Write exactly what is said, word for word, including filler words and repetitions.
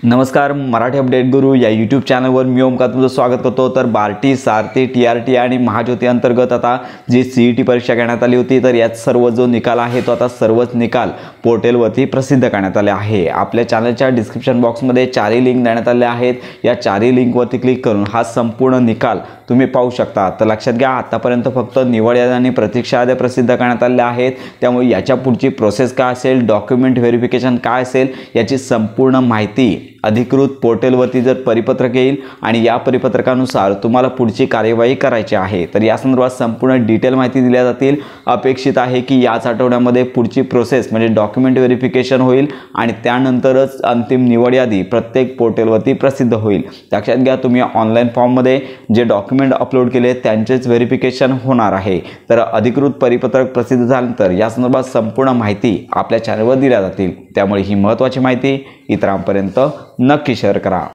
नमस्कार, मराठी अपडेट गुरु या यूट्यूब चॅनलवर मी ओमकार तुमचं स्वागत करतो। तर Barti, Sarathi, T R T I Mahajyoti अंतर्गत आता जी सी ई टी परीक्षा घेण्यात आली होती, तर यात सर्व जो निकाल आहे तो आता सर्वच निकाल पोर्टलवरती प्रसिद्ध करण्यात आले आहे। आपल्या चॅनलच्या डिस्क्रिप्शन बॉक्समध्ये चारही लिंक देण्यात आले आहेत। या चारही लिंकवरती क्लिक करून हा संपूर्ण निकाल तुम्ही पाहू शकता। तर लक्षात घ्या, आतापर्यंत फक्त निवड याद्या आणि प्रतीक्षा याद्या प्रसिद्ध करण्यात आल्या आहेत, त्यामुळे याच्या पुढची प्रोसेस काय असेल, डॉक्युमेंट व्हेरिफिकेशन काय असेल, याची संपूर्ण माहिती अधिकृत पोर्टलवरती जर परिपत्रक येईल आणि या परिपत्रकानुसार तुम्हाला पुढची कार्यवाही करायची आहे, तर या संदर्भात संपूर्ण डिटेल माहिती दिल्या जातील। अपेक्षित आहे की याच आठवड्यामध्ये पुढची प्रोसेस म्हणजे डॉक्युमेंट व्हेरिफिकेशन होईल आणि त्यानंतरच अंतिम निवड यादी प्रत्येक पोर्टलवरती प्रसिद्ध होईल। लक्षात घ्या, तुम्ही ऑनलाईन फॉर्ममध्ये जे डॉक्युमेंट अपलोड केले त्यांचेच व्हेरिफिकेशन होणार आहे। तर अधिकृत परिपत्रक प्रसिद्ध झाल्यानंतर या संदर्भात संपूर्ण माहिती आपल्या चॅनलवर दिल्या जातील, त्यामुळे ही महत्त्वाची माहिती इतरांपर्यंत नक्की शेअर करा।